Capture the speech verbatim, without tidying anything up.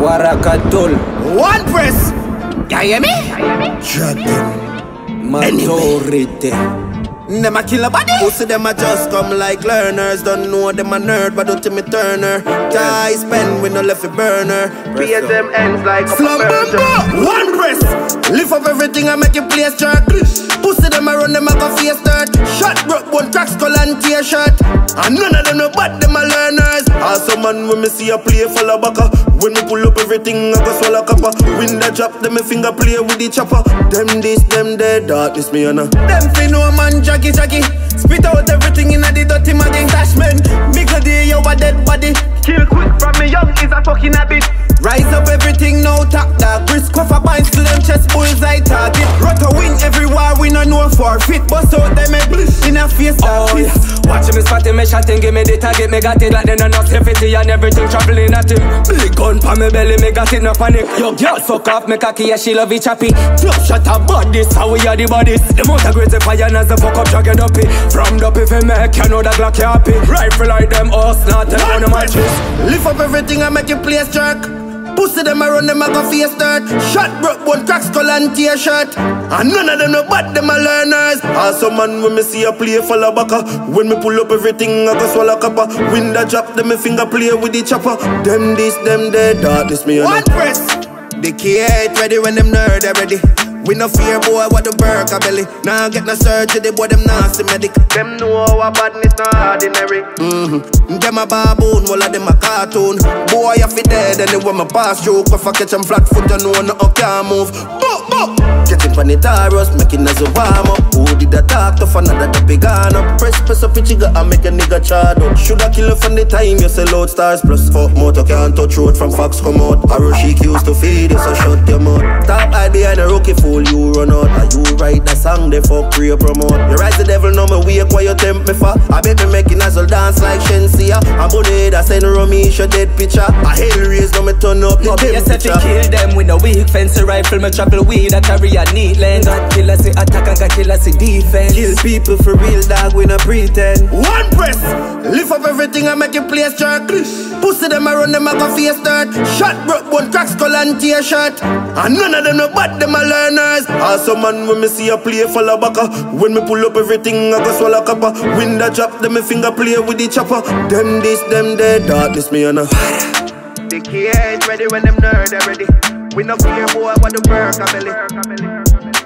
Warakatul. One press. You hear me? Dragon. Maturity. Them a kill a body. Pussy them a just come like learners. Don't know them a nerd, but don't me Turner. Die spend with no left a burner. Pay them ends like a Slum One press. Lift up everything and make it place jerk. Pussy them a run them a go face dirt. Shot broke one crack skull and tear shirt. And none of them no bad them a learners. Also man when me see a play full of baka. When me pull up everything I go swallow copper. Window drop them me finger play with the chopper. Them this them dead darkness me on. Them fi no man jaggy jaggy. Spit out everything in a the dirty maggie. Dashman, Mickle day you a dead body. Kill quick from me young is a fucking habit. Rise up everything now top dog. Brisk off a binds to them chest bullseye target. Rotter win everywhere we no know forfeit. Bust out them head in a face oh, yeah. Watch me spot him, me shot him, give me the target. Me got it like then enough safety and everything traveling at him. Big gun pa me belly, me got it no panic. Yo girl fuck off, me cocky, yeah she love it choppy. Yo shut up bodies, how we are the bodies. The most aggressive fire as the fuck up dragon up it. From the if you make you know the Glock you happy. Rifle like them us, not tell on the matches. Lift up everything and make it place jerk. Pussy them a run them a go face dirt. Shot broke one crack skull and tear shirt. And none of them no bad them a learners. Also man when me see a play full of baka. When me pull up everything I go swallow copper. Window drop them me finger play with the chopper. Them this them dead darkness me on. One press. The key ain't ready when them nerd are ready. We no fear boy what the burger belly. Now get no surgery boy them nasty medic. Them know our badness not ordinary. Mm-hmm. Them a baboon, all of them a cartoon. Boy you fi dead and they want me pass through. If I catch them flat foot you know nothing can't move. Boop, boop. Catching pan the taros, making as a warm up. Who did that talk tough another the big gun up. Press press up each and make a nigga charge up. Shoulda kill her from the time you sell out stars plus. Fuck motor can't touch road from Fox come out. Aroshik used to feed you so shut your mouth. Top hide behind a rookie fool you run out. Are you write the song they fuck pre promote. You rise the devil know me wake why you tempt me for. I bet me making us all dance like Shensia. I'm bonnet I send Romy show dead picture. I hell raise no me turn up the temperature. Kill them with a weak fancy rifle. Me travel weed I carry a neat lane. God kill us attack and God kill us defense. Kill people for real dog we no pretend. One press. Lift up everything and make it place jerk. Pussy them a run them a go face dirt. Shot broke one crack skull and tear shirt. And none of them no bad them a learners. Also man when me see a play full of baka. When me pull up everything I go swallow copper. Window drop them me finger play with the chopper. Them this them dead darkness me on a. The key ain't ready when them nerd are ready. We no fear boy what the burger belly.